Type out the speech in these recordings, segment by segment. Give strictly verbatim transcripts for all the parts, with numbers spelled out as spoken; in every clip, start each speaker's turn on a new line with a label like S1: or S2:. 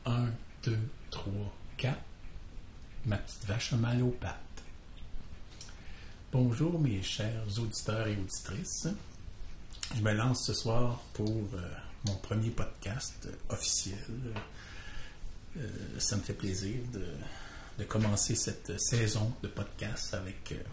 S1: Un, deux, trois, quatre. Ma petite vache a mal aux pattes. Bonjour mes chers auditeurs et auditrices. Je me lance ce soir pour euh, mon premier podcast euh, officiel. Euh, ça me fait plaisir de, de commencer cette saison de podcast avec, euh,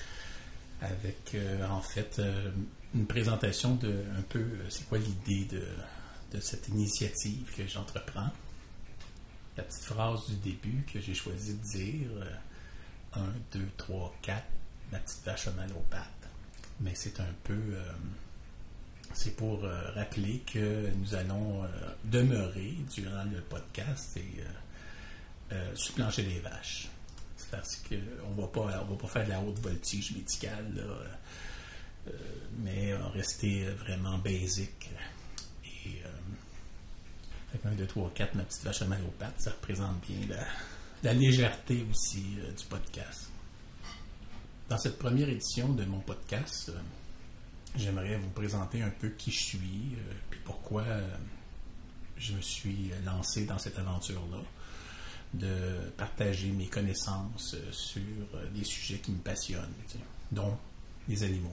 S1: avec euh, en fait, euh, une présentation de un peu, euh, c'est quoi l'idée de, de cette initiative que j'entreprends. La petite phrase du début que j'ai choisi de dire, euh, un, deux, trois, quatre, ma petite vache a mal aux pattes. Mais c'est un peu, euh, c'est pour euh, rappeler que nous allons euh, demeurer durant le podcast et euh, euh, sur le plancher des vaches. C'est parce qu'on ne va pas, on va pas faire de la haute voltige médicale, là, euh, mais on va rester vraiment basique. Et euh, un, deux, trois, quatre, ma petite vache a mal aux pattes, ça représente bien la, la légèreté aussi euh, du podcast. Dans cette première édition de mon podcast, euh, j'aimerais vous présenter un peu qui je suis, euh, puis pourquoi euh, je me suis lancé dans cette aventure-là, de partager mes connaissances euh, sur euh, des sujets qui me passionnent, tu sais, dont les animaux.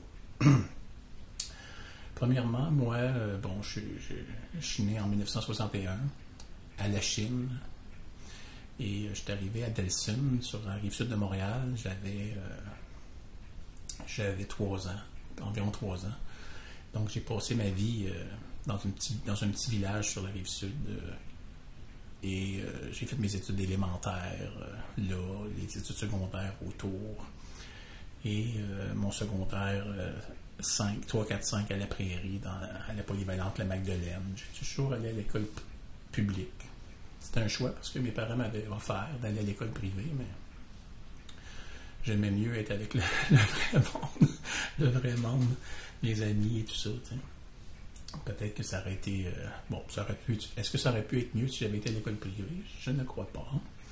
S1: Premièrement, moi, euh, bon, je, je, je suis né en dix-neuf cent soixante et un à la Chine, et euh, je suis arrivé à Delson, sur la rive sud de Montréal. J'avais, euh, j'avais trois ans, environ trois ans. Donc, j'ai passé ma vie euh, dans, une petit, dans un petit village sur la rive sud. Euh, et euh, j'ai fait mes études élémentaires euh, là, les études secondaires autour. Et euh, mon secondaire euh, cinq, trois, quatre, cinq à la Prairie, dans, à la polyvalente La Magdeleine. J'ai toujours allé à l'école p- publique. C'était un choix parce que mes parents m'avaient offert d'aller à l'école privée, mais j'aimais mieux être avec le, le vrai monde, le vrai monde, mes amis et tout ça. T'sais. Peut-être que ça aurait été... Euh, bon, ça aurait pu... Est-ce que ça aurait pu être mieux si j'avais été à l'école privée? Je ne crois pas.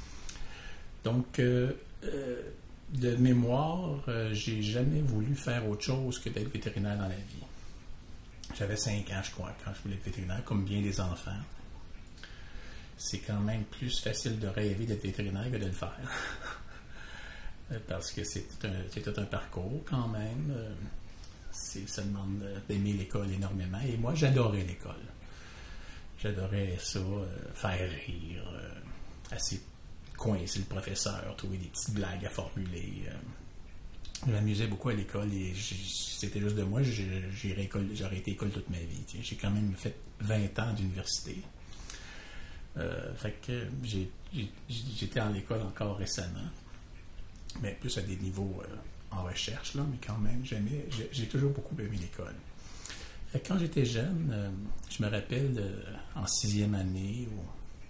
S1: Donc, euh, euh, de mémoire, euh, j'ai jamais voulu faire autre chose que d'être vétérinaire dans la vie. J'avais cinq ans, je crois, quand je voulais être vétérinaire, comme bien des enfants. C'est quand même plus facile de rêver d'être vétérinaire que de le faire. Parce que c'est tout, un, c'est tout un parcours quand même. C'est, ça demande d'aimer l'école énormément. Et moi, j'adorais l'école. J'adorais ça, euh, faire rire, euh, essayer de coincer le professeur, trouver des petites blagues à formuler. Euh. Je m'amusais beaucoup à l'école et c'était juste de moi, j'irais école, j'aurais été école toute ma vie. T'sais. J'ai quand même fait vingt ans d'université. Euh, fait que j'ai, j'ai, j'étais en école encore récemment, mais plus à des niveaux euh, en recherche, là, mais quand même, j'aimais, j'ai, j'ai toujours beaucoup aimé l'école. Fait que quand j'étais jeune, euh, je me rappelle euh, en sixième année, où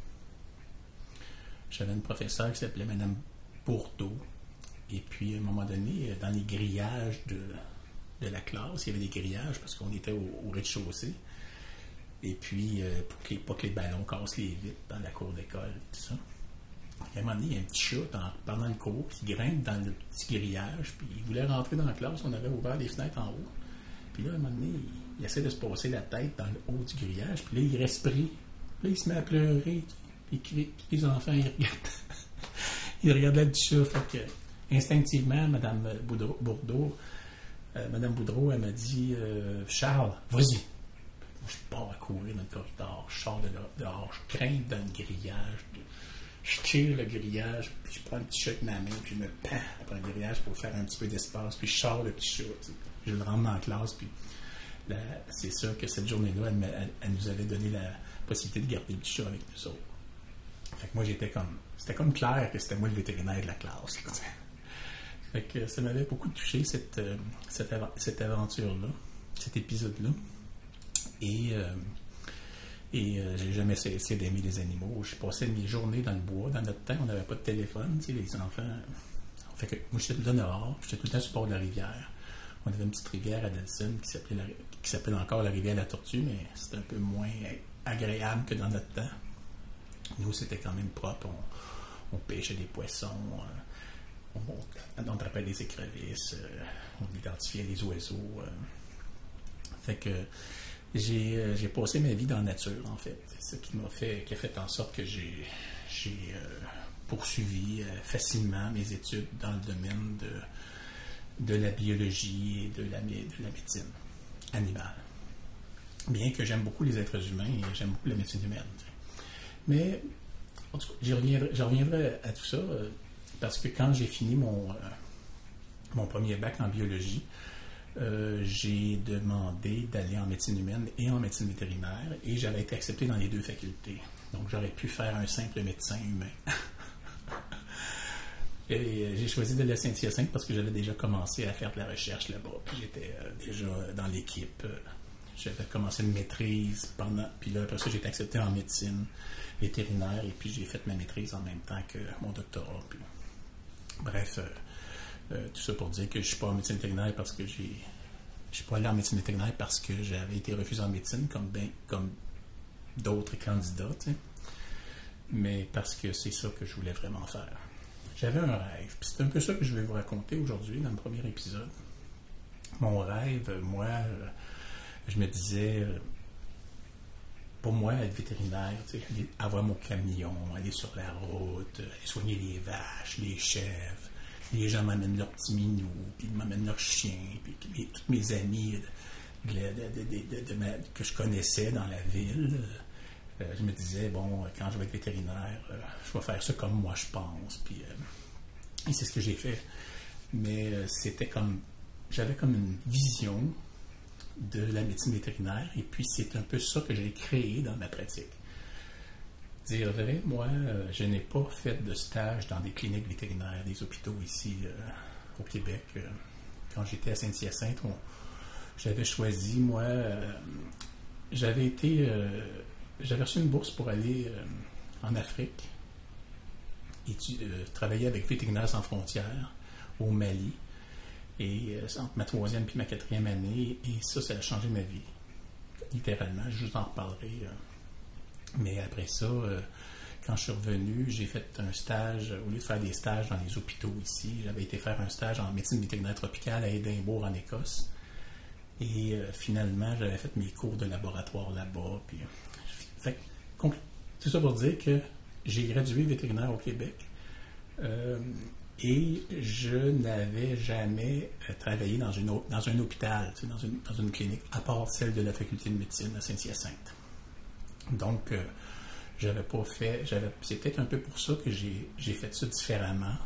S1: j'avais une professeure qui s'appelait Mme Bourdeau, et puis à un moment donné, dans les grillages de, de la classe, il y avait des grillages parce qu'on était au, au rez-de-chaussée. Et puis, euh, pour que les, pas que les ballons cassent les vitres dans la cour d'école, tout ça. À un moment donné, il y a un petit chat en, pendant le cours qui grimpe dans le petit grillage, puis il voulait rentrer dans la classe, on avait ouvert les fenêtres en haut. Puis là, à un moment donné, il, il essaie de se passer la tête dans le haut du grillage, puis là, il reste pris. Puis là, il se met à pleurer, puis, puis les enfants, ils regardent. ils regardent le petit chat. Fait que, instinctivement, Mme Boudreau, Bourdeau, euh, Mme Boudreau, elle m'a dit euh, « Charles, vas-y ». Je pars à courir dans le corridor, je sors de dehors, je grimpe dans le grillage, je tire le grillage, puis je prends le petit chat avec ma main, puis je me pends après le grillage pour faire un petit peu d'espace, puis je sors le petit chat, tu sais. Je le rentre dans la classe, puis là, c'est sûr que cette journée-là, elle, elle, elle nous avait donné la possibilité de garder le petit chat avec nous autres. Fait que moi, j'étais comme, c'était comme clair que c'était moi le vétérinaire de la classe. Là, fait que ça m'avait beaucoup touché, cette, cette, cette aventure-là, cet épisode-là. Et, euh, et euh, j'ai jamais cessé d'aimer les animaux. Je passais mes journées dans le bois. Dans notre temps, on n'avait pas de téléphone. Tu sais, les enfants. Fait que moi, j'étais tout le temps dehors. J'étais tout le temps sur le bord de la rivière. On avait une petite rivière à Delson qui s'appelait, la, qui s'appelle encore la rivière La Tortue, mais c'était un peu moins agréable que dans notre temps. Nous, c'était quand même propre. On, on pêchait des poissons. On, on, on attrapait des écrevisses. On identifiait les oiseaux. Fait que j'ai euh, j'ai passé ma vie dans la nature, en fait. C'est ce qui m'a fait, qui a fait en sorte que j'ai j'ai euh, poursuivi euh, facilement mes études dans le domaine de, de la biologie et de la, de la médecine animale. Bien que j'aime beaucoup les êtres humains et j'aime beaucoup la médecine humaine. Mais, en tout cas, j'y reviendrai, j'y reviendrai à tout ça euh, parce que quand j'ai fini mon, euh, mon premier bac en biologie, euh, j'ai demandé d'aller en médecine humaine et en médecine vétérinaire et j'avais été accepté dans les deux facultés. Donc, j'aurais pu faire un simple médecin humain. Et j'ai choisi de la Saint-Hyacinthe parce que j'avais déjà commencé à faire de la recherche là-bas. Puis j'étais euh, déjà dans l'équipe. Euh, j'avais commencé une maîtrise pendant. Puis là, après ça, j'ai été accepté en médecine vétérinaire et puis j'ai fait ma maîtrise en même temps que mon doctorat. Puis, bref, euh, euh, tout ça pour dire que je ne suis pas en médecine vétérinaire parce que j'ai. Je suis pas allé en médecine vétérinaire parce que j'avais été refusé en médecine comme, ben, comme d'autres candidats, tu sais. Mais parce que c'est ça que je voulais vraiment faire. J'avais un rêve, puis c'est un peu ça que je vais vous raconter aujourd'hui dans le premier épisode. Mon rêve, moi, euh, je me disais, euh, pour moi, être vétérinaire, tu sais, avoir mon camion, aller sur la route, aller soigner les vaches, les chèvres, les gens m'amènent leurs petits minous, puis ils m'amènent leurs chiens, puis les, tous mes amis de, de, de, de, de ma, que je connaissais dans la ville, euh, je me disais, bon, quand je vais être vétérinaire, euh, je vais faire ça comme moi je pense, puis euh, et c'est ce que j'ai fait. Mais euh, c'était comme, j'avais comme une vision de la médecine vétérinaire, et puis c'est un peu ça que j'ai créé dans ma pratique. Dire vrai, moi, euh, je n'ai pas fait de stage dans des cliniques vétérinaires, des hôpitaux ici euh, au Québec. Euh, quand j'étais à Saint-Hyacinthe, on, j'avais choisi, moi, euh, j'avais été, euh, j'avais reçu une bourse pour aller euh, en Afrique et euh, travailler avec Vétérinaires sans frontières au Mali. Et euh, entre ma troisième et ma quatrième année, et ça, ça a changé ma vie, littéralement. Je vous en reparlerai. Euh, mais après ça, euh, quand je suis revenu, j'ai fait un stage, au lieu de faire des stages dans les hôpitaux ici, j'avais été faire un stage en médecine vétérinaire tropicale à Édimbourg, en Écosse. Et euh, finalement, j'avais fait mes cours de laboratoire là-bas. Puis, fait, tout ça pour dire que j'ai gradué vétérinaire au Québec. Euh, Et je n'avais jamais euh, travaillé dans, une, dans un hôpital, tu sais, dans, une, dans une clinique, à part celle de la faculté de médecine à Saint-Hyacinthe. Donc, euh, j'avais pas fait. J'avais, c'est peut-être un peu pour ça que j'ai, j'ai fait ça différemment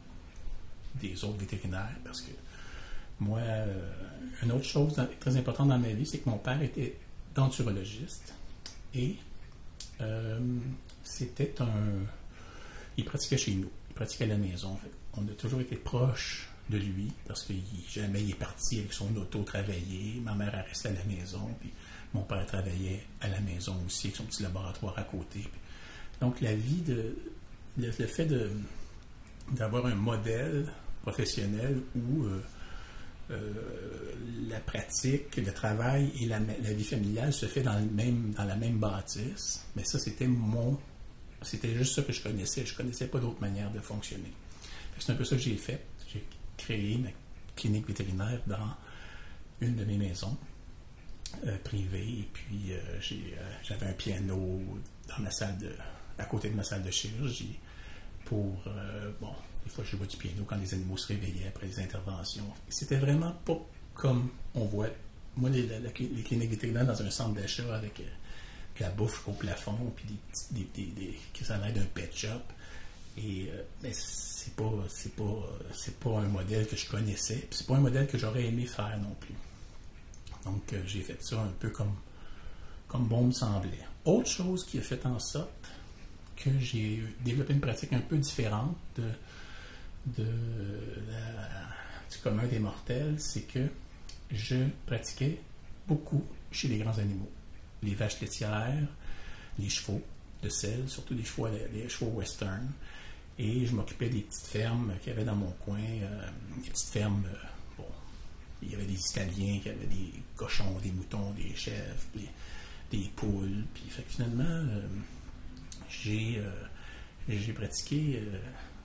S1: des autres vétérinaires, parce que moi, euh, une autre chose dans, très importante dans ma vie, c'est que mon père était denturologiste et euh, c'était un. Il pratiquait chez nous. Il pratiquait à la maison. En fait. On a toujours été proche de lui parce que il, jamais il est parti avec son auto travailler. Ma mère a resté à la maison. Puis mon père travaillait à la maison aussi avec son petit laboratoire à côté. Puis, donc la vie de. Le, le fait de, d'avoir un modèle professionnel où euh, euh, la pratique, le travail et la, la vie familiale se fait dans, le même, dans la même bâtisse, mais ça, c'était mon. C'était juste ça que je connaissais. Je ne connaissais pas d'autre manière de fonctionner. C'est un peu ça que j'ai fait. J'ai créé ma clinique vétérinaire dans une de mes maisons euh, privées. Et puis, euh, j'ai, euh, j'avais un piano dans ma salle de, à côté de ma salle de chirurgie pour, euh, bon, des fois, je jouais du piano quand les animaux se réveillaient après les interventions. C'était vraiment pas comme on voit, moi, les, la, les cliniques vétérinaires dans un centre d'achat avec euh, de la bouffe au plafond, puis des, des, des, des, que ça a l'air d'un pet shop. Et euh, mais c'est pas, c'est pas, c'est pas un modèle que je connaissais, puis c'est pas un modèle que j'aurais aimé faire non plus. Donc, euh, j'ai fait ça un peu comme, comme bon me semblait. Autre chose qui a fait en sorte que j'ai développé une pratique un peu différente de, de la, du commun des mortels, c'est que je pratiquais beaucoup chez les grands animaux. Les vaches laitières, les chevaux de selle, surtout les chevaux, les chevaux western. Et je m'occupais des petites fermes qu'il y avait dans mon coin. Euh, des petites fermes, euh, bon, il y avait des Italiens qui avaient des cochons, des moutons, des chèvres, des, des poules. Puis fait que finalement, euh, j'ai, euh, j'ai pratiqué euh,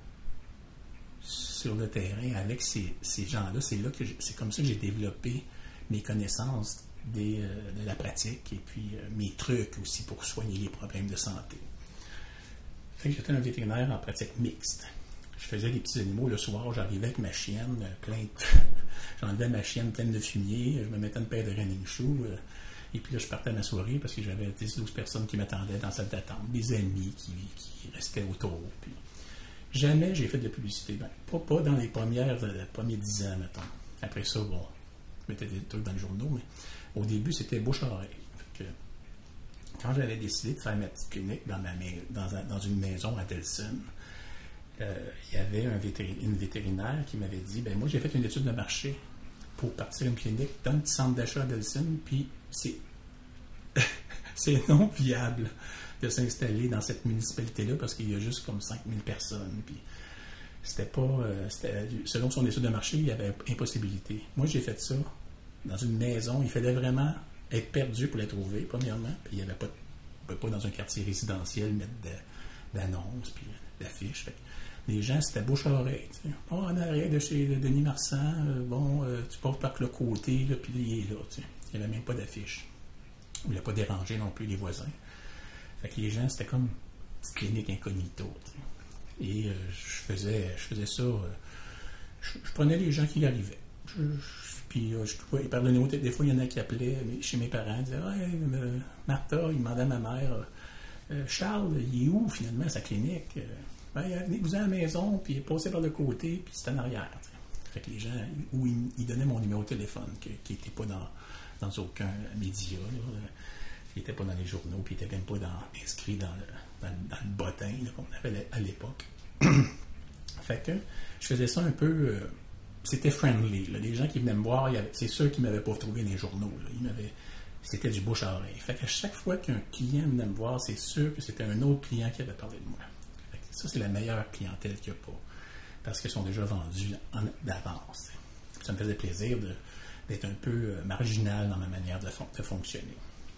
S1: sur le terrain avec ces, ces gens-là. C'est là que j'ai, c'est comme ça que j'ai développé mes connaissances des, euh, de la pratique et puis euh, mes trucs aussi pour soigner les problèmes de santé. Fait que j'étais un vétérinaire en pratique mixte. Je faisais des petits animaux le soir, j'arrivais avec ma chienne, euh, plein de... j'enlevais ma chienne pleine de fumier, je me mettais une paire de running shoes, euh, et puis là je partais à ma soirée parce que j'avais dix douze personnes qui m'attendaient dans la salle d'attente, des amis qui, qui restaient autour. Puis jamais j'ai fait de publicité, ben, pas, pas dans les premières euh, premiers dix ans, mettons. Après ça, bon, je mettais des trucs dans les journaux, mais au début c'était bouche-oreille. Fait que, quand j'avais décidé de faire ma petite clinique dans, ma, dans, dans une maison à Delson, euh, il y avait un vétérin, une vétérinaire qui m'avait dit, ben moi j'ai fait une étude de marché pour partir une clinique dans un petit centre d'achat à Delson, puis c'est, c'est non viable de s'installer dans cette municipalité-là parce qu'il y a juste comme cinq mille personnes. Puis c'était pas, euh, c'était, selon son étude de marché, il y avait impossibilité. Moi j'ai fait ça dans une maison, il fallait vraiment être perdu pour la trouver, premièrement, puis il n'y avait pas, on ne peut pas dans un quartier résidentiel mettre de, d'annonces, puis d'affiches. Fait que les gens, c'était bouche à oreille. Tu sais. Oh, en arrière de chez Denis Marsan, euh, bon, euh, tu passes par le côté, là, puis il est là. Tu sais. Il n'y avait même pas d'affiche. Il ne voulait pas déranger non plus les voisins. Fait que les gens, c'était comme une petite clinique incognito. Tu sais. Et euh, je, faisais, je faisais ça, euh, je, je prenais les gens qui y arrivaient. Je, je, Puis, euh, je trouvais, pardonnez-moi, des fois, il y en a qui appelaient chez mes parents, ils disaient, ouais, euh, Martha, il demandait à ma mère, euh, Charles, il est où finalement sa clinique? Euh, ben, vous êtes à la maison, puis il est passé par le côté, puis c'est en arrière. T'sais. Fait que les gens, où ils, ils donnaient mon numéro de téléphone, que, qui n'était pas dans, dans aucun média, là, qui n'était pas dans les journaux, puis il n'était même pas dans, inscrit dans le, dans, dans le bottin, là, qu'on appelait à l'époque. Fait que je faisais ça un peu. Euh, C'était friendly. Là. Les gens qui venaient me voir, avait, c'est ceux qui ne m'avaient pas trouvé dans les journaux. Là. Ils m'avaient, c'était du bouche à oreille. Fait qu'à chaque fois qu'un client venait me voir, c'est sûr que c'était un autre client qui avait parlé de moi. Fait que ça, c'est la meilleure clientèle qu'il n'y a pas. Parce qu'ils sont déjà vendus en, d'avance. Ça me faisait plaisir de, d'être un peu euh, marginal dans ma manière de, fon- de fonctionner.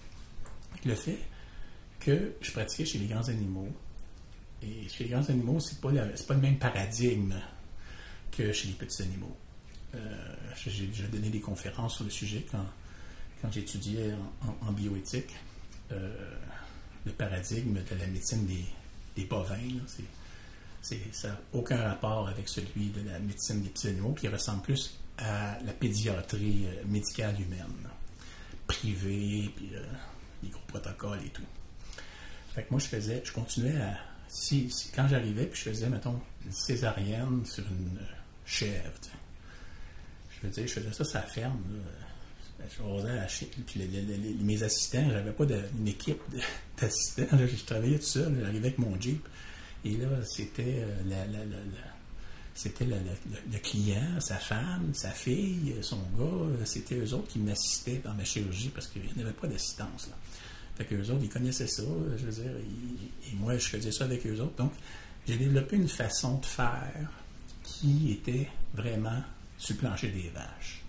S1: Le fait que je pratiquais chez les grands animaux, et chez les grands animaux, c'est pas, la, c'est pas le même paradigme que chez les petits animaux. Euh, j'ai déjà donné des conférences sur le sujet quand, quand j'étudiais en, en, en bioéthique. Euh, le paradigme de la médecine des, des bovins, là, c'est, c'est, ça n'a aucun rapport avec celui de la médecine des petits animaux, qui ressemble plus à la pédiatrie euh, médicale humaine, là, privée, puis euh, les gros protocoles et tout. Fait que moi, je faisais, je continuais à... Si, si, quand j'arrivais, puis je faisais, mettons, une césarienne sur une chèvre, tu sais. Je veux dire, je faisais ça sur la ferme, là. Je osais à chier, puis les, les, les, mes assistants, j'avais pas de, une équipe de, d'assistants, là. Je travaillais tout seul, j'arrivais avec mon Jeep, et là, c'était euh, la, la, la, la, c'était la, la, le, le client, sa femme, sa fille, son gars, c'était eux autres qui m'assistaient dans ma chirurgie, parce qu'il n'y avait pas d'assistance, là. Fait qu'eux autres, ils connaissaient ça, je veux dire, ils, et moi, je faisais ça avec eux autres. Donc, j'ai développé une façon de faire qui était vraiment sur le plancher des vaches.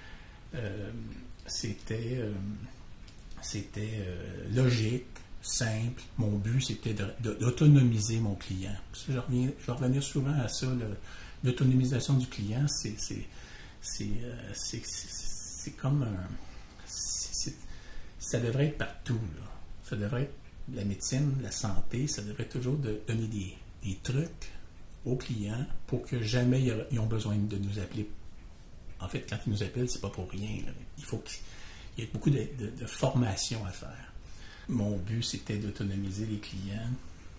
S1: Euh, c'était euh, c'était euh, logique, simple. Mon but, c'était de, de, d'autonomiser mon client. Je reviens, je vais revenir souvent à ça. Le, l'autonomisation du client, c'est, c'est, c'est, euh, c'est, c'est, c'est comme un... C'est, ça devrait être partout, là. Ça devrait être la médecine, la santé, ça devrait toujours de donner des, des trucs aux clients pour que jamais ils aient besoin de nous appeler. En fait, quand ils nous appellent, c'est pas pour rien, là. Il faut qu'il y ait beaucoup de, de, de formation à faire. Mon but, c'était d'autonomiser les clients.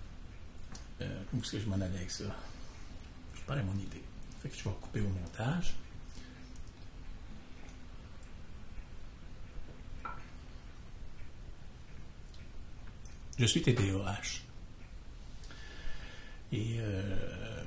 S1: Euh, où est-ce que je m'en allais avec ça? Je perds mon idée. Fait que je vais couper au montage. Je suis T D A H. Et euh,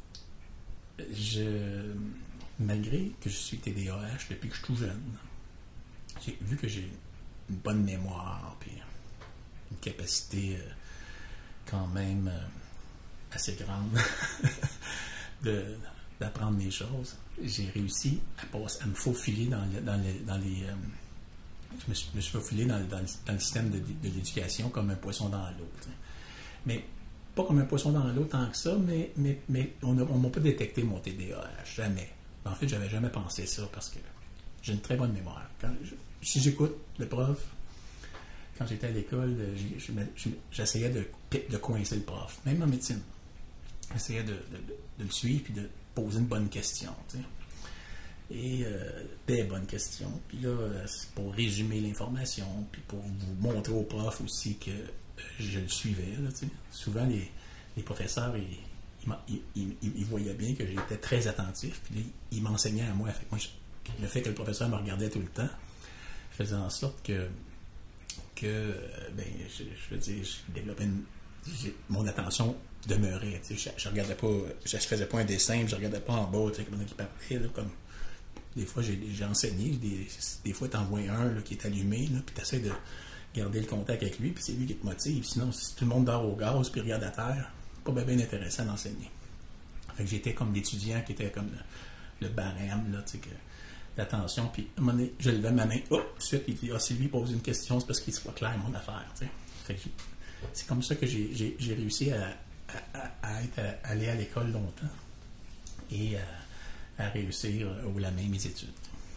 S1: je, malgré que je suis T D A H depuis que je suis tout jeune, j'ai vu que j'ai une bonne mémoire, puis une capacité euh, quand même euh, assez grande de, d'apprendre des choses. J'ai réussi à, passer, à me faufiler dans, le, dans, le, dans les... Euh, je me suis, me suis faufilé dans, dans, dans le système de, de l'éducation comme un poisson dans l'eau. T'sais. Mais pas comme un poisson dans l'eau tant que ça, mais, mais, mais on ne m'a pas détecté mon T D A H, jamais. En fait, j'avais jamais pensé ça parce que j'ai une très bonne mémoire. Quand je, si j'écoute le prof, quand j'étais à l'école, j'essayais de, de coincer le prof, même en médecine. J'essayais de, de, de le suivre et de poser une bonne question. Tu sais. Et euh, des bonnes questions. Puis là, c'est pour résumer l'information, puis pour vous montrer au prof aussi que euh, je le suivais. Là, tu sais. Souvent, les, les professeurs, ils, ils, ils, ils voyaient bien que j'étais très attentif, puis là, ils m'enseignaient à moi. Fait que moi je, le fait que le professeur me regardait tout le temps faisait en sorte que, que ben, je, je veux dire, je développais une, mon attention demeurait. Tu sais, je, je regardais pas, je, je faisais pas un dessin, je regardais pas en bas, tu sais, comme il parlait, là, comme des fois j'ai, j'ai enseigné, des, des fois tu envoies un là, qui est allumé, là, puis tu essaies de garder le contact avec lui, puis c'est lui qui te motive. Sinon, si tout le monde dort au gaz puis regarde à terre, pas bien, bien intéressant d'enseigner. Fait que j'étais comme l'étudiant qui était comme le, le barème, là, tu sais, que d'attention, puis à un moment donné, je levais ma main, hop, tout de suite, il dit, ah, si lui pose une question, c'est parce qu'il ne soit clair mon affaire, tu sais. Fait que c'est comme ça que j'ai, j'ai, j'ai réussi à, à, à, être, à aller à l'école longtemps et à, à réussir haut la main mes études.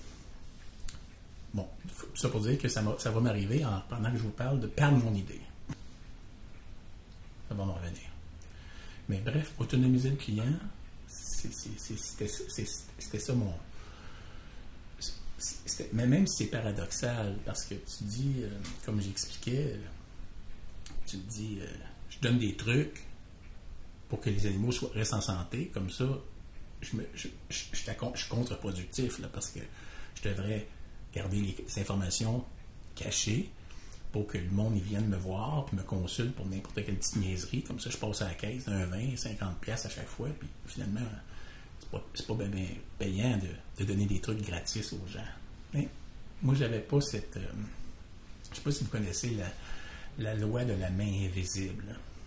S1: Bon, ça pour dire que ça, ça va m'arriver en, pendant que je vous parle de perdre mon idée. Ça va m'en revenir. Mais bref, autonomiser le client, c'est, c'est, c'est, c'était, c'est, c'était ça mon... C'était, mais même si c'est paradoxal, parce que tu dis, euh, comme j'expliquais, tu te dis, euh, je donne des trucs pour que les animaux soient, restent en santé, comme ça, je, me, je, je, je, je suis contre-productif, là, parce que je devrais garder les, les informations cachées pour que le monde y vienne me voir puis me consulte pour n'importe quelle petite niaiserie. Comme ça, je passe à la caisse d'un vingt, cinquante piastres à chaque fois, puis finalement, c'est pas, c'est pas bien, bien payant de, de donner des trucs gratis aux gens. Mais moi, j'avais pas cette... Euh, je sais pas si vous connaissez la, la loi de la main invisible.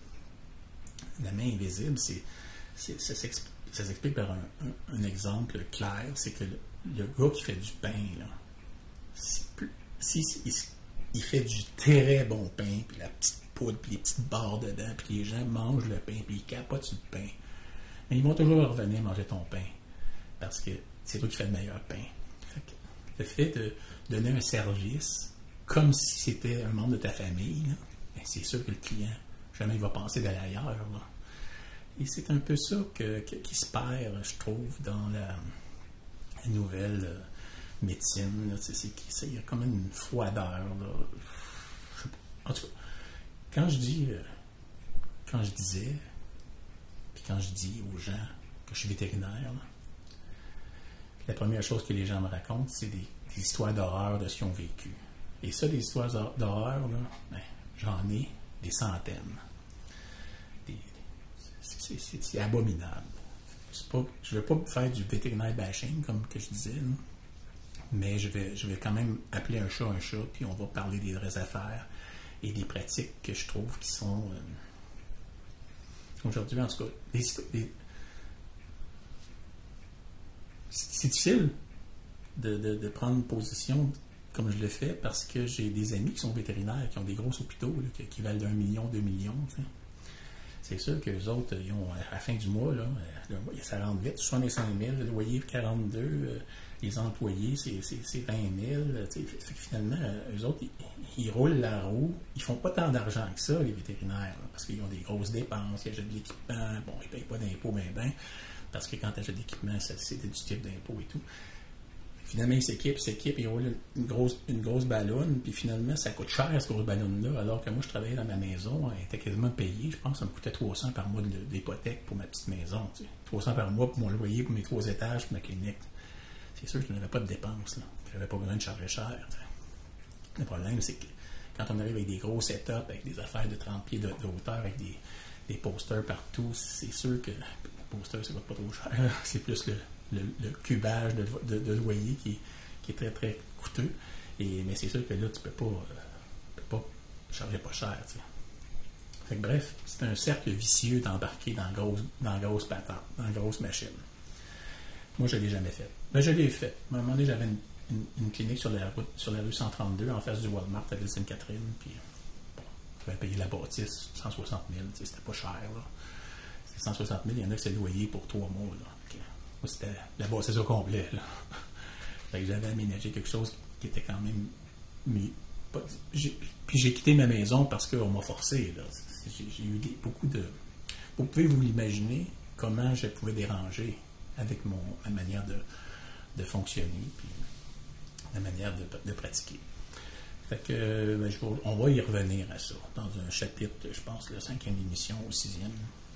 S1: La main invisible, c'est, c'est, ça, s'explique, ça s'explique par un, un, un exemple clair. C'est que le, le gars qui fait du pain, là, si, si, si il, il fait du très bon pain, puis la petite poudre, puis les petites barres dedans, puis les gens mangent le pain, puis ils capotent sur le pain. Mais ils vont toujours revenir manger ton pain, parce que c'est toi qui fais le meilleur pain. Fait que le fait de donner un service comme si c'était un membre de ta famille, là, ben c'est sûr que le client, jamais il va penser d'aller ailleurs. Là. Et c'est un peu ça que, que, qui se perd, je trouve, dans la, la nouvelle euh, médecine. Là, c'est, c'est, il y a comme une froideur. Là. Je sais pas. En tout cas, quand je dis, euh, quand je disais, puis quand je dis aux gens que je suis vétérinaire, là, la première chose que les gens me racontent, c'est des, des histoires d'horreur de ce qu'ils ont vécu. Et ça, des histoires d'horreur, là, ben, j'en ai des centaines. Des, c'est, c'est, c'est abominable. C'est pas, je ne vais pas faire du vétérinaire bashing, comme que je disais, là, mais je vais, je vais quand même appeler un chat un chat, puis on va parler des vraies affaires et des pratiques que je trouve qui sont... Euh, aujourd'hui, en tout cas, des, des, c'est difficile de, de, de prendre une position comme je le fais parce que j'ai des amis qui sont vétérinaires, qui ont des gros hôpitaux là, qui, qui valent d'un million, deux millions. T'sais. C'est sûr qu'eux autres, ils ont, à la fin du mois, là, ça rentre vite, soixante-cinq mille, le loyer quarante-deux, euh, les employés, c'est, c'est, c'est vingt mille. Fait que finalement, eux autres, ils, ils roulent la roue. Ils font pas tant d'argent que ça, les vétérinaires, là, parce qu'ils ont des grosses dépenses, ils achètent de l'équipement, bon, ils ne payent pas d'impôts, ben ben. Parce que quand tu achètes d'équipement, c'est déductible d'impôts et tout. Finalement, ils s'équipent, ils s'équipent, ils roulent une grosse, une grosse ballonne, puis finalement, ça coûte cher, cette grosse ballonne-là, alors que moi, je travaillais dans ma maison, elle était quasiment payée. Je pense que ça me coûtait trois cents par mois d'hypothèque pour ma petite maison. Tu sais. trois cents par mois pour mon loyer, pour mes trois étages, pour ma clinique. C'est sûr que je n'avais pas de dépenses. Je n'avais pas besoin de charger cher. Tu sais. Le problème, c'est que quand on arrive avec des gros setups, avec des affaires de trente pieds de, de hauteur, avec des, des posters partout, c'est sûr que... poster, ça va pas trop cher. C'est plus le, le, le cubage de, de, de loyer qui, qui est très, très coûteux. Et, mais c'est sûr que là, tu peux pas, euh, peux pas charger pas cher. Tu sais. Fait que bref, c'est un cercle vicieux d'embarquer dans grosse, dans grosse patente, dans grosse machine. Moi, je ne l'ai jamais fait. Ben, je l'ai fait. À un moment donné, j'avais une, une, une clinique sur la, route, sur la rue cent trente-deux, en face du Walmart à Ville-Sainte-Catherine. Puis, bon, j'avais payé la bâtisse cent soixante mille. Tu sais, c'était pas cher, là. cent soixante mille, il y en a qui c'est loyer pour trois mois. Là. Okay. Moi, c'était la bâtisse au complet. Là. Fait que j'avais aménagé quelque chose qui était quand même... Mais, pas, j'ai, puis j'ai quitté ma maison parce qu'on m'a forcé. Là. J'ai, j'ai eu des, beaucoup de... Vous pouvez vous l'imaginer comment je pouvais déranger avec mon, ma manière de, de fonctionner puis la manière de, de pratiquer. Fait que, ben, je, on va y revenir à ça dans un chapitre, je pense, la cinquième émission ou sixième.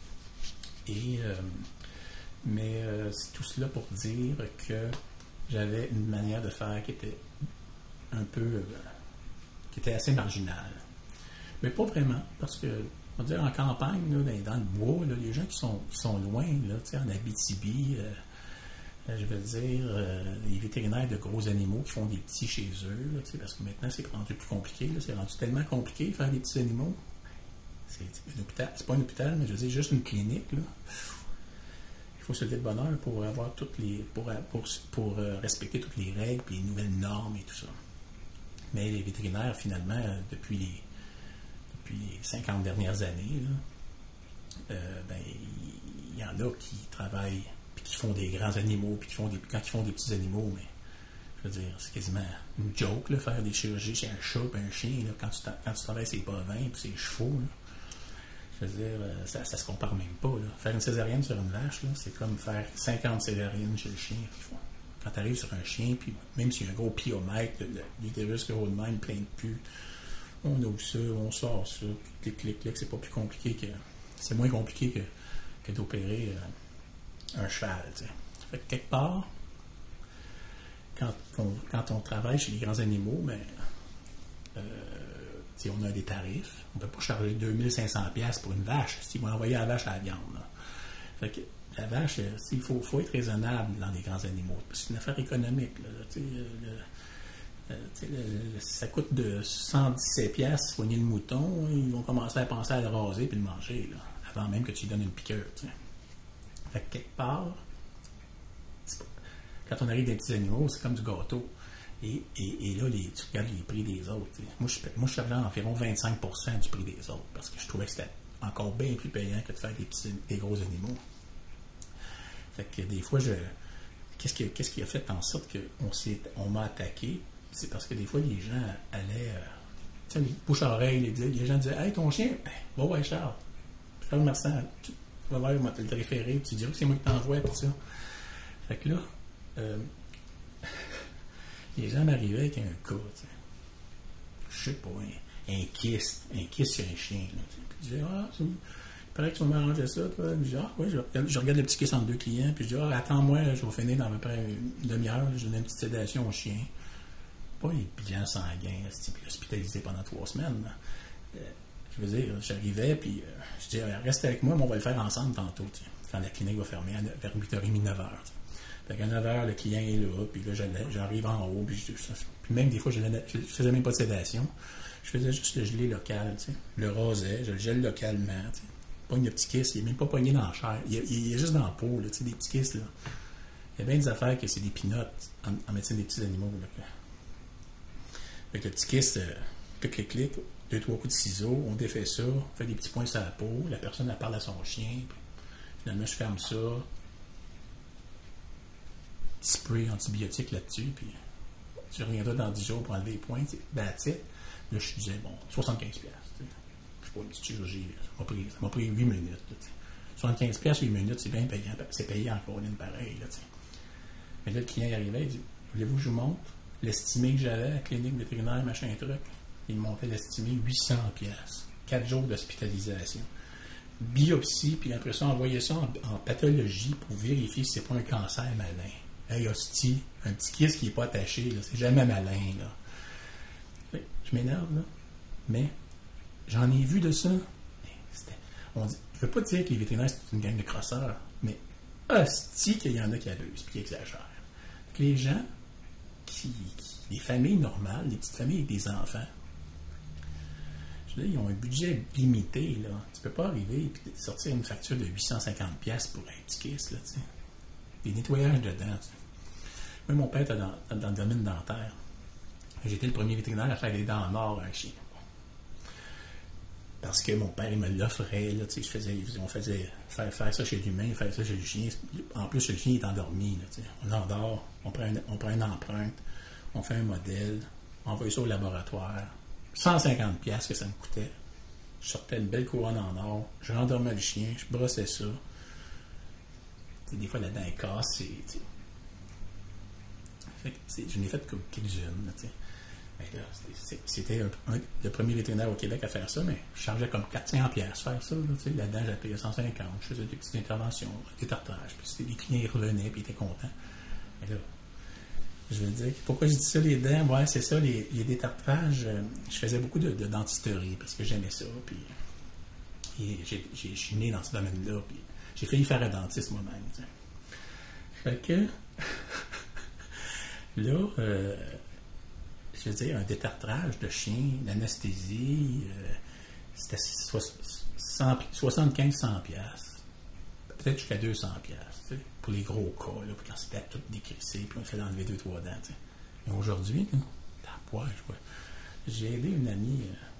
S1: Et, euh, mais euh, c'est tout cela pour dire que j'avais une manière de faire qui était un peu, euh, qui était assez marginale. Mais pas vraiment, parce que, on va dire, en campagne, là, dans, dans le bois, là, les gens qui sont, qui sont loin, là, en Abitibi, euh, je veux dire, euh, les vétérinaires de gros animaux qui font des petits chez eux, là, parce que maintenant, c'est rendu plus compliqué. Là, c'est rendu tellement compliqué de faire des petits animaux. C'est, un hôpital, c'est pas un hôpital, mais je veux dire, juste une clinique. Là. Il faut se lever de bonne heure pour avoir toutes les, pour, pour, pour euh, respecter toutes les règles, puis les nouvelles normes et tout ça. Mais les vétérinaires, finalement, depuis les, depuis les cinquante dernières années, là, euh, ben, il y, y en a qui travaillent qui font des grands animaux, puis qui font des, quand ils font des petits animaux, mais je veux dire, c'est quasiment une joke, là, faire des chirurgies chez un chat et un chien, là, quand, tu quand tu travailles ses bovins et ses chevaux, là, je veux dire, ça, ça se compare même pas. Là. Faire une césarienne sur une vache, là, c'est comme faire cinquante césariennes chez le chien. Quand tu arrives sur un chien, puis même s'il y a un gros piomètre, l'utérus gros de même, plein de pus, on ouvre ça, on sort ça, puis clic, clic, clic, c'est pas plus compliqué que... C'est moins compliqué que, que d'opérer... Euh, un cheval, tu sais. Fait que quelque part, quand on, quand on travaille chez les grands animaux, ben, euh, on a des tarifs. On ne peut pas charger deux mille cinq cents dollars pour une vache. S'ils vont envoyer la vache à la viande. Là. Fait que la vache, il faut, faut être raisonnable dans les grands animaux. Parce que c'est une affaire économique. Là, le, le, le, ça coûte de cent dix-sept dollars soigner le mouton. Ils vont commencer à penser à le raser et le manger, là, avant même que tu lui donnes une piqûre. T'sais. Fait que quelque part, pas, quand on arrive dans des petits animaux, c'est comme du gâteau. Et, et, et là, les, tu regardes les prix des autres. T'sais. Moi, je, moi, je chargeais environ vingt-cinq pour cent du prix des autres parce que je trouvais que c'était encore bien plus payant que de faire des, petits, des gros animaux. Fait que des fois, je qu'est-ce qui, qu'est-ce qui a fait en sorte qu'on s'est, on m'a attaqué? C'est parce que des fois, les gens allaient, euh, tu sais, bouche à oreille, les, les gens disaient « Hey, ton chien, ben, va voir Charles. Charles Marsan, tu vas voir, il m'a te le référé, tu diras que c'est moi qui t'envoie, puis ça. » Fait que là, euh, les gens m'arrivaient avec un cas, tu sais. Je sais pas, un, un kyste, un kyste sur un chien, là, puis je disais « Ah, c'est... il paraît que tu vas m'arranger ça, toi. » Puis je dis « Ah, oui, je regarde, je regarde le petit kyste entre deux clients, puis je dis « Ah, attends-moi, je vais finir dans à peu près une demi-heure, je donne une petite sédation au chien. » Pas les bilans sanguins, hospitalisé pendant trois semaines. Euh, je veux dire, j'arrivais, puis euh, je dis, reste avec moi, mais on va le faire ensemble tantôt, t'sais, quand la clinique va fermer à, vers huit heures trente, neuf heures. T'sais. Fait qu'à neuf heures, le client est là, puis là, j'arrive en haut, puis, je, puis même des fois, je ne faisais même pas de sédation. Je faisais juste le gelé local, t'sais, le rasais, je le gèle localement. T'sais. Pogne le petit kiss, il n'est même pas pogné dans la chair, il, il, il est juste dans la peau, là, des petits kisses. Là. Il y a bien des affaires que c'est des pinottes en, en médecine des petits animaux. Là. Avec le petit kiss, euh, clic, clic, clic, deux, trois coups de ciseaux, on défait ça, on fait des petits points sur la peau, la personne elle parle à son chien, puis finalement je ferme ça, petit spray antibiotique là-dessus, puis tu reviendras dans dix jours pour enlever les points, that's it. Là je disais, bon, soixante-quinze dollars, je sais pas, une petite chirurgie, ça m'a pris, ça m'a pris huit minutes. Là, soixante-quinze dollars, huit minutes, c'est bien payant, c'est payé encore une pareille. Là, mais là, le client arrivait, il dit, voulez-vous que je vous montre l'estimé que j'avais à la clinique vétérinaire, machin truc, il montait l'estimé huit cents dollars. quatre jours d'hospitalisation. Biopsie, puis après ça, envoyer ça en, en pathologie pour vérifier si c'est pas un cancer malin. Hey, hostie, un petit kiss qui n'est pas attaché, là, c'est jamais malin, là. Je m'énerve, là. Mais j'en ai vu de ça. On dit, je veux pas dire que les vétérinaires, c'est une gang de crosseurs, mais hostie qu'il y en a qui abusent, puis qui exagèrent. Que les gens Qui, qui, les familles normales, les petites familles avec des enfants, je veux dire, ils ont un budget limité. Là. Tu ne peux pas arriver et sortir une facture de huit cent cinquante dollars pour un petit kiss. Là, des nettoyages dedans. T'sais. Moi, mon père était dans, dans le domaine dentaire. J'étais le premier vétérinaire à faire les dents en or à un chien. Parce que mon père, il me l'offrait, là, tu sais, je faisais, on faisait faire, faire ça chez l'humain, faire ça chez le chien. En plus, le chien est endormi, là, tu sais. On endort, on prend, un, on prend une empreinte, on fait un modèle, on envoie ça au laboratoire. cent cinquante piastres que ça me coûtait. Je sortais une belle couronne en or, je rendormais le chien, je brossais ça. Tu sais, des fois, la dent est cassée, tu sais. Fait que, je n'ai fait comme quelques-unes, tu sais. Mais là, c'était un, un, le premier vétérinaire au Québec à faire ça, mais je chargeais comme quatre cents piastres faire ça. Là, là-dedans, j'avais payé cent cinquante. Je faisais des petites interventions, des tartrages. Puis les clients ils revenaient, puis ils étaient contents. Mais là, je veux dire, pourquoi je dis ça, les dents? Ouais, c'est ça, les, les détartrages. Euh, je faisais beaucoup de, de dentisterie parce que j'aimais ça. Puis je suis né dans ce domaine-là. Puis j'ai failli faire un dentiste moi-même. T'sais. Fait que là, euh, je veux dire, un détartrage de chien, l'anesthésie, euh, c'était soixante-quinze cents piastres. Peut-être jusqu'à deux cents piastres, pour les gros cas, là, quand c'était tout décrissé, puis on fait enlever deux, trois dents. T'sais. Mais aujourd'hui, j'ai aidé une amie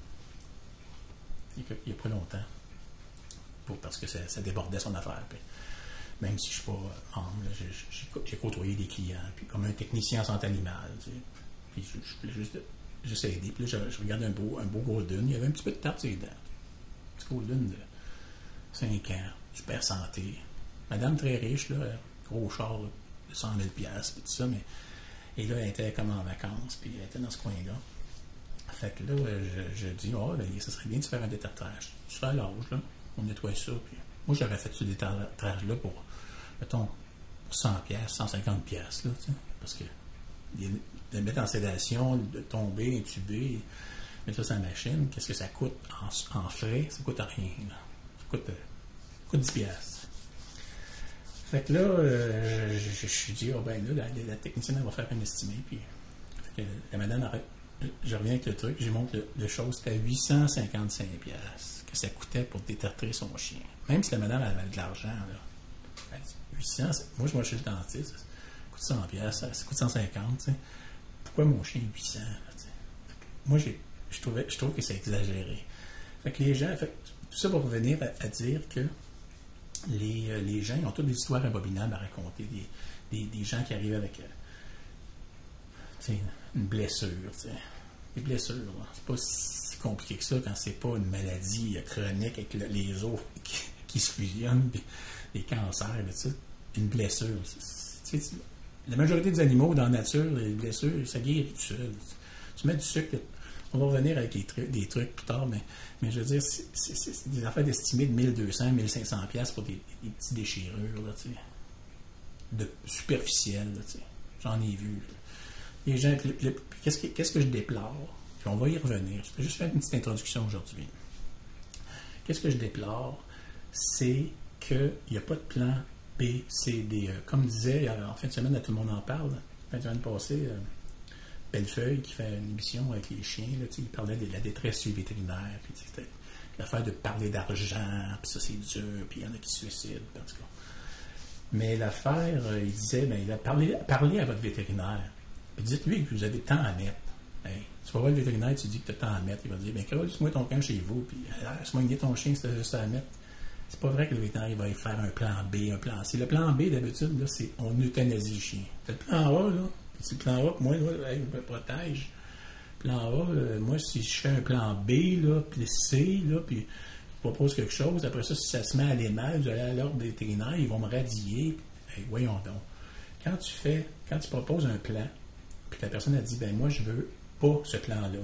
S1: euh, il n'y a pas longtemps, pour, parce que ça, ça débordait son affaire. Puis, même si je ne suis pas membre, j'ai côtoyé des clients, puis comme un technicien en santé animale, tu sais. Puis je, je, je, juste, juste aider. Puis là, je, je regarde un beau, un beau golden. Il y avait un petit peu de tarte sur les dents. Un petit golden de cinq ans, super santé. Madame très riche, là, gros char de cent mille piastres, puis tout ça. Mais, et là, elle était comme en vacances, puis elle était dans ce coin-là. Fait que là, je, je dis, oh, ben, ça serait bien de faire un détartrage. Je serais à l'âge, là. On nettoie ça. Puis moi, j'aurais fait ce détartrage-là pour, mettons, cent piastres, cent cinquante piastres, là, tu sais. Parce que de mettre en sédation, de tomber, intuber, mettre ça sur la machine, qu'est-ce que ça coûte en, en frais? Ça coûte rien. Là. Ça coûte, euh, ça coûte dix piastres. Fait que là, euh, je, je, je suis dit, oh ben là, la, la technicienne elle va faire un estimé. Puis, fait que la madame arrête. Je reviens avec le truc, je montre le, le chose, c'était huit cent cinquante-cinq piastres que ça coûtait pour détartrer son chien. Même si la madame avait de l'argent, là. Elle dit, huit cents, moi je vais chez le dentiste, ça coûte cent piastres, ça coûte cent cinquante, tu sais. Pourquoi mon chien est huit cents? Là, moi, j'ai, je, trouvais, je trouve que c'est exagéré. Fait que les gens, fait, tout ça pour revenir à, à dire que les, euh, les gens ils ont toutes des histoires abominables à raconter. Des, des, des gens qui arrivent avec euh, une blessure. T'sais. Des blessures, là. C'est pas si compliqué que ça quand c'est pas une maladie chronique avec le, les os qui, qui se fusionnent, des cancers, là, une blessure. C'est, c'est, la majorité des animaux dans la nature, les blessures, ça guérit tout seul. Tu mets du sucre, on va revenir avec les trucs, des trucs plus tard, mais, mais je veux dire, c'est, c'est, c'est des affaires estimées de mille deux cents, mille cinq cents piastres pour des, des petites déchirures, là, tu sais, de superficielles, là, tu sais. J'en ai vu. Là. Les gens, le, le, qu'est-ce, que, qu'est-ce que je déplore? Puis on va y revenir. Je vais juste faire une petite introduction aujourd'hui. Qu'est-ce que je déplore? C'est qu'il n'y a pas de plan B, C, D, E. Comme disait en fin de semaine, là, tout le monde en parle. En fin de semaine passée, euh, Bellefeuille, qui fait une émission avec les chiens, là, il parlait de la détresse chez les vétérinaires, puis c'était l'affaire de parler d'argent, puis ça c'est dur, puis il y en a qui se suicident, en tout cas. Mais l'affaire, euh, il disait, ben, il a parlé, parlé à votre vétérinaire, puis dites-lui que vous avez tant à mettre. Hey, tu vas voir le vétérinaire, tu dis que tu as tant à mettre, il va dire, ben, carole-moi ton camp chez vous, puis soignez ton chien si tu as juste à mettre. C'est pas vrai que le vétérinaire il va y faire un plan B, un plan C. Le plan B, d'habitude, là, c'est on euthanasie le chien. C'est le plan A, là. C'est le plan A, moi, là, hey, je me protège. Plan A, euh, moi, si je fais un plan B, là, puis C, là, puis je propose quelque chose, après ça, si ça se met à aller mal, vous allez à l'ordre des vétérinaires, ils vont me radier. Hey, voyons donc. Quand tu fais, quand tu proposes un plan, puis que la personne a dit, ben moi, je veux pas ce plan-là.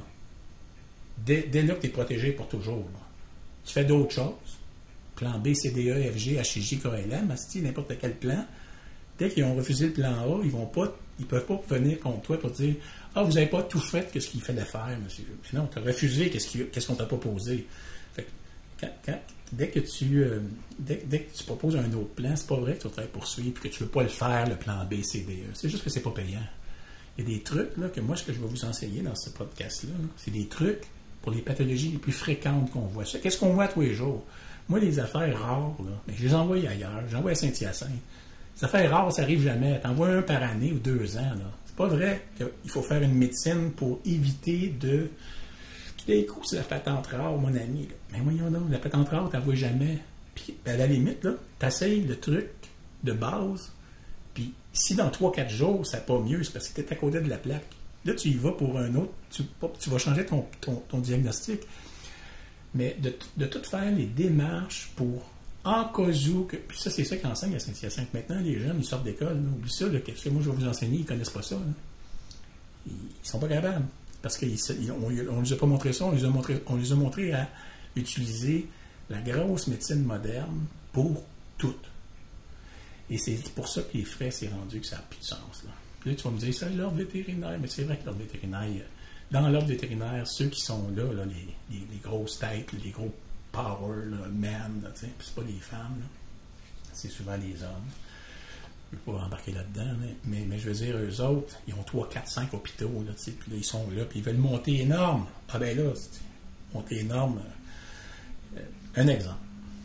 S1: Dès, dès là que tu es protégé pour toujours, là. Tu fais d'autres choses. Plan B, C, D, E, F, G, H, I, J, K, L, M, n'importe quel plan. Dès qu'ils ont refusé le plan A, ils vont pas, ils peuvent pas venir contre toi pour dire « Ah, vous n'avez pas tout fait, qu'est-ce qu'il fallait faire, monsieur? » Mais non, tu as refusé, qu'est-ce, qui, qu'est-ce qu'on t'a proposé. Fait que, quand, quand, dès, que tu, euh, dès, dès que tu proposes un autre plan, c'est pas vrai que tu vas te faire poursuivre et que tu ne veux pas le faire, le plan B, C, D, E. C'est juste que c'est pas payant. Il y a des trucs là, que moi, ce que je vais vous enseigner dans ce podcast-là, là, c'est des trucs pour les pathologies les plus fréquentes qu'on voit. Qu'est-ce qu'on voit tous les jours? Moi, les affaires rares, là, mais je les envoie ailleurs. J'envoie à Saint-Hyacinthe. Les affaires rares, ça n'arrive jamais. T'en vois un par année ou deux ans. Là. C'est pas vrai qu'il faut faire une médecine pour éviter de Tout d'un coup, c'est la patente rare, mon ami. Là. Mais voyons donc, la patente rare, tu vois jamais. Puis, à la limite, là, tu essayes le truc de base. Puis, si dans trois quatre jours, ça n'a pas mieux, c'est parce que tu es à côté de la plaque. Là, tu y vas pour un autre. Tu, tu vas changer ton, ton, ton diagnostic. Mais de, de tout faire les démarches pour, en cas où, que, puis ça, c'est ça qu'enseigne à Saint-Hyacinthe. Maintenant, les jeunes, ils sortent d'école. Là, oublie ça, là, que, que moi, je vais vous enseigner, ils ne connaissent pas ça. Là. Ils ne sont pas capables. Parce qu'on ne les a pas montré ça, on les a montré, on les a montré à utiliser la grosse médecine moderne pour tout. Et c'est pour ça que les frais, c'est rendu que ça n'a plus de sens. Là. Là, tu vas me dire, c'est l'ordre vétérinaire, mais c'est vrai que l'ordre vétérinaire, dans l'ordre vétérinaire, ceux qui sont là, là les, les, les grosses têtes, les gros power, là, men, là, c'est pas les femmes, là. C'est souvent les hommes. Je ne veux pas embarquer là-dedans, mais, mais, mais je veux dire, eux autres, ils ont trois, quatre, cinq hôpitaux, là, puis là, ils sont là, puis ils veulent monter énorme. Ah ben là, monter énorme. Euh, un exemple.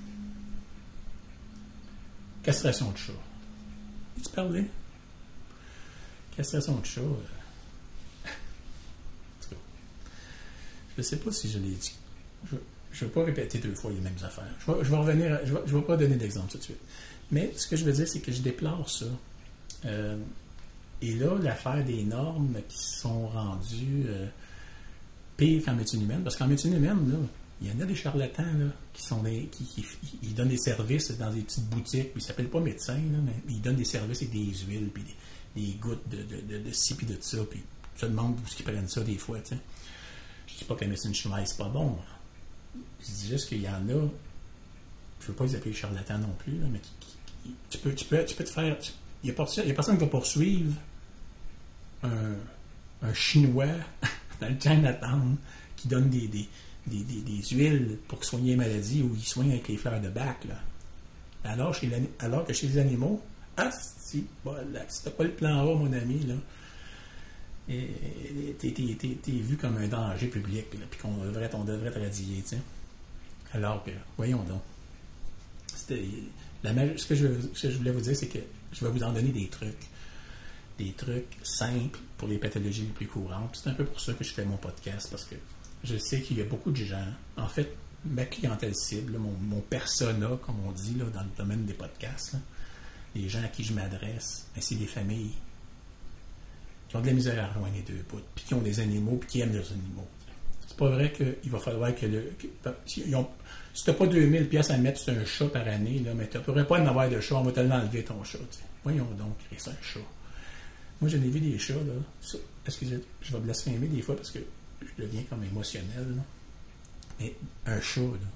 S1: Castration de chat. Tu parlais? Castration de chat. Euh... je ne sais pas si je l'ai dit. Je ne veux pas répéter deux fois les mêmes affaires. Je vais, je vais revenir, à, je ne vais, je vais pas donner d'exemple tout de suite. Mais ce que je veux dire, c'est que je déplore ça. Euh, et là, l'affaire des normes qui sont rendues euh, pires qu'en médecine humaine, parce qu'en médecine humaine, là, il y en a des charlatans là, qui sont des, qui, qui, qui donnent des services dans des petites boutiques, puis ils ne s'appellent pas médecins, là, mais ils donnent des services avec des huiles, puis des, des gouttes de, de, de, de ci, puis de ça, puis je me demande où ils prennent ça des fois. T'sais. Je ne dis pas que la médecine chinoise, c'est pas bon. Là. Je dis juste qu'il y en a, je ne veux pas les appeler charlatans non plus, là, mais qui, qui, qui, tu, peux, tu, peux, tu peux te faire... Il n'y a, a personne qui va poursuivre un, un Chinois dans le Chinatown qui donne des... des Des, des, des huiles pour soigner les maladies ou ils soignent avec les fleurs de bac. Là. Alors, chez alors que chez les animaux, ah, si, voilà, si t'as pas le plan A, mon ami, là, t'es, t'es, t'es, t'es vu comme un danger public, puis qu'on devrait, on devrait te radier, tu sais. Alors que, voyons donc. C'était, la, ce, que je, ce que je voulais vous dire, c'est que je vais vous en donner des trucs. Des trucs simples pour les pathologies les plus courantes. C'est un peu pour ça que je fais mon podcast, parce que je sais qu'il y a beaucoup de gens, en fait, ma clientèle cible, là, mon, mon persona, comme on dit là, dans le domaine des podcasts, là, les gens à qui je m'adresse, ben, c'est des familles qui ont de la misère à rejoindre les deux bouts, puis qui ont des animaux, puis qui aiment leurs animaux. C'est pas vrai qu'il va falloir que le... Que, si ont, si tu n'as pas deux mille piastres à mettre sur un chat par année, là, mais tu ne pourrais pas en avoir de chat, on va te l'enlever ton chat. T'sais. Voyons donc, c'est un chat. Moi, j'en ai vu des chats, là. Ça, excusez, je vais blasphémer des fois parce que je deviens comme émotionnel. Là. Mais un chat, là,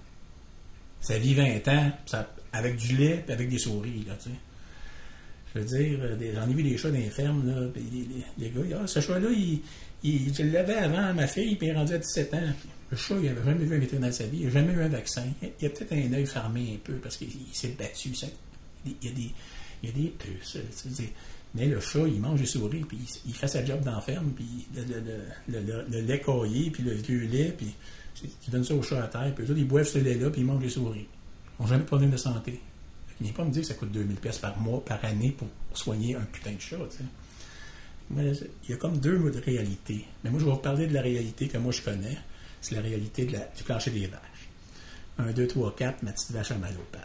S1: ça vit vingt ans ça, avec du lait et avec des souris. Là, tu sais. Je veux dire, des, j'en ai vu des chats dans les fermes. Là, les, les, les gars, ah, ce chat-là, il, il, je l'avais avant ma fille, puis il est rendu à dix-sept ans. Puis le chat, il n'avait jamais vu un vétérinaire de sa vie, il n'a jamais eu un vaccin. Il a peut-être un œil fermé un peu parce qu'il s'est battu. Ça, il, y a des, il y a des puces. Tu sais, mais le chat, il mange des souris, puis il, il fait sa job dans la ferme, puis le, le, le, le, le lait caillé, puis le vieux lait, puis tu donnes ça au chat à terre, puis eux autres, ils boivent ce lait-là, puis ils mangent des souris. Ils n'ont jamais de problème de santé. Il n'est pas me dire que ça coûte deux mille piastres par mois, par année, pour soigner un putain de chat, tu sais. Mais il y a comme deux mots de réalité. Mais moi, je vais vous parler de la réalité que moi, je connais. C'est la réalité de la, du plancher des vaches. un, deux, trois, quatre, ma petite vache a mal aux pattes.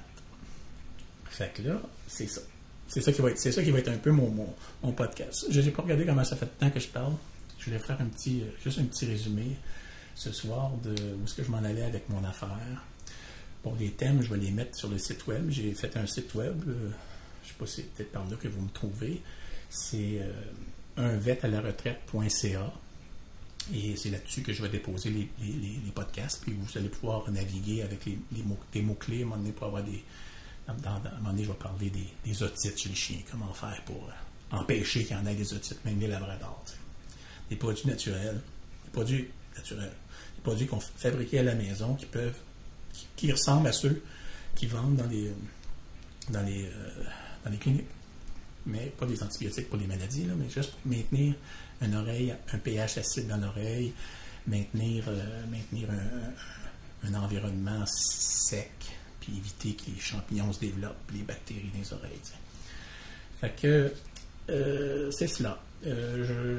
S1: Fait que là, c'est ça. C'est ça qui va être, c'est ça qui va être un peu mon, mon, mon podcast. Je n'ai pas regardé comment ça fait de temps que je parle. Je voulais faire un petit, juste un petit résumé ce soir de où est-ce que je m'en allais avec mon affaire. Pour les thèmes, je vais les mettre sur le site web. J'ai fait un site web. Euh, je ne sais pas si c'est peut-être par là que vous me trouvez. C'est euh, un vet à la retraite point c a. Et c'est là-dessus que je vais déposer les, les, les, les podcasts. Puis vous allez pouvoir naviguer avec les, les mots, des mots-clés. À un moment donné, pour avoir des. Dans, dans, à un moment donné, je vais parler des, des otites chez les chiens. Comment faire pour euh, empêcher qu'il y en ait des otites, même les labradors. T'sais. Des produits naturels. Des produits naturels. Des produits qu'on fabriqués à la maison qui peuvent. qui, qui ressemblent à ceux qui vendent dans les. dans les. Euh, dans les cliniques. Mais pas des antibiotiques pour les maladies, là, mais juste pour maintenir une oreille, un pH acide dans l'oreille, maintenir, euh, maintenir un, un, un environnement sec, puis éviter que les champignons se développent, les bactéries dans les oreilles. T'sais. Fait que euh, c'est cela. Euh, je, je,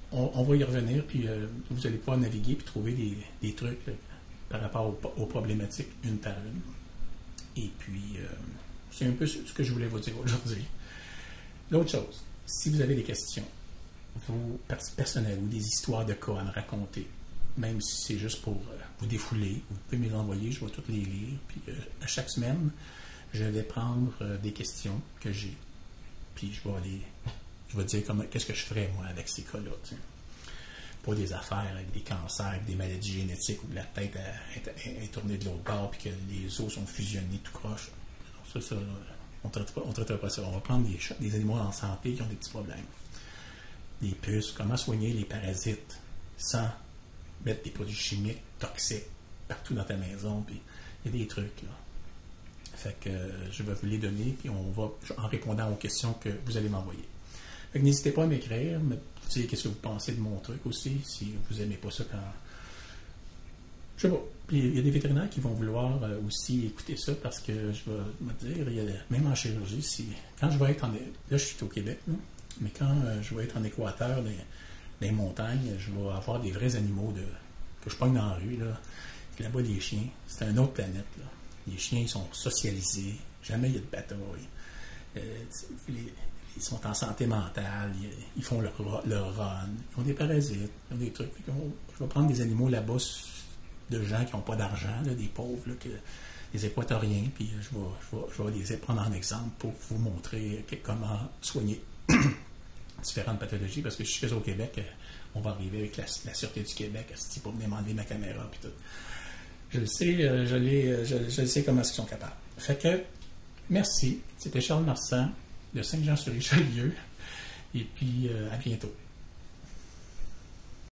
S1: on, on va y revenir, puis euh, vous allez pouvoir naviguer puis trouver des, des trucs là, par rapport aux, aux problématiques une par une. Et puis, euh, c'est un peu ce que je voulais vous dire aujourd'hui. L'autre chose, si vous avez des questions vous, personnelles ou des histoires de cas à me raconter, même si c'est juste pour euh, vous défouler, vous pouvez me les envoyer, je vais toutes les lire. Puis euh, à chaque semaine, je vais prendre euh, des questions que j'ai, puis je vais les, je vais dire comment, qu'est-ce que je ferais moi avec ces cas-là. T'sais. Pas des affaires avec des cancers, avec des maladies génétiques où la tête est, est, est tournée de l'autre bord, puis que les os sont fusionnés tout croche. Ça, ça, on ne traitera pas ça. On va prendre des, des animaux en santé qui ont des petits problèmes. Des puces, comment soigner les parasites sans mettre des produits chimiques toxiques partout dans ta maison. Puis il y a des trucs là. Fait que euh, je vais vous les donner, puis on va, en répondant aux questions que vous allez m'envoyer. Fait que n'hésitez pas à m'écrire, me dire qu'est-ce que vous pensez de mon truc aussi, si vous n'aimez pas ça quand... Je sais pas. Puis il y a des vétérinaires qui vont vouloir euh, aussi écouter ça, parce que je vais me dire, il y a, même en chirurgie, si, quand je vais être en... Là, je suis au Québec, là, mais quand euh, je vais être en Équateur, dans les montagnes, je vais avoir des vrais animaux de, que je pogne dans la rue, là. Là-bas, les chiens, c'est une autre planète, là. Les chiens, ils sont socialisés, jamais il y a de bataille. Euh, les, ils sont en santé mentale, ils, ils font leur, leur run, ils ont des parasites, ils ont des trucs. Je vais prendre des animaux là-bas de gens qui n'ont pas d'argent, là, des pauvres, là, que, des Équatoriens, puis je vais, je, vais, je vais les prendre en exemple pour vous montrer que, comment soigner différentes pathologies, parce que je suis au Québec, on va arriver avec la, la Sûreté du Québec, pour venir m'enlever ma caméra, puis tout. Je le sais, je, les, je, je sais comment ils sont capables. Fait que, merci. C'était Charles Marsan de Saint-Jean-sur-Richelieu. Et puis, euh, à bientôt.